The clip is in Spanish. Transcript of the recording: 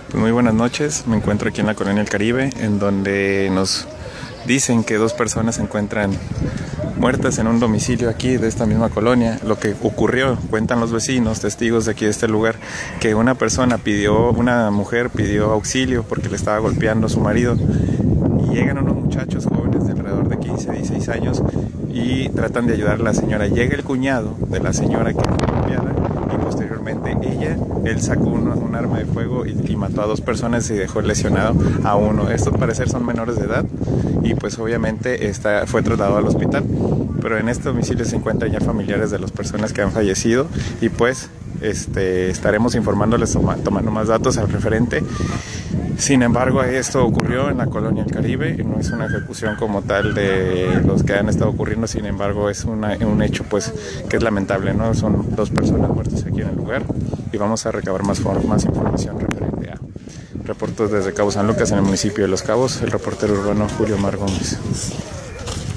Pues muy buenas noches, me encuentro aquí en la Colonia El Caribe, en donde nos dicen que dos personas se encuentran muertas en un domicilio aquí de esta misma colonia. Lo que ocurrió, cuentan los vecinos, testigos de aquí de este lugar, que una mujer pidió auxilio porque le estaba golpeando a su marido. Y llegan unos muchachos jóvenes de alrededor de 15, 16 años y tratan de ayudar a la señora. Llega el cuñado de la señora que fue golpeada y posteriormente él sacó un arma de fuego y mató a dos personas y dejó lesionado a uno. Estos al parecer son menores de edad y pues obviamente fue trasladado al hospital. Pero en este domicilio se encuentran ya familiares de las personas que han fallecido y pues estaremos informándoles, tomando más datos al referente. Sin embargo, esto ocurrió en la Colonia El Caribe, no es una ejecución como tal de los que han estado ocurriendo. Sin embargo, es un hecho pues que es lamentable, ¿no? Son dos personas muertas aquí en el lugar y vamos a recabar más información referente a reportes desde Cabo San Lucas, en el municipio de Los Cabos. El reportero urbano Julio Mar Gómez.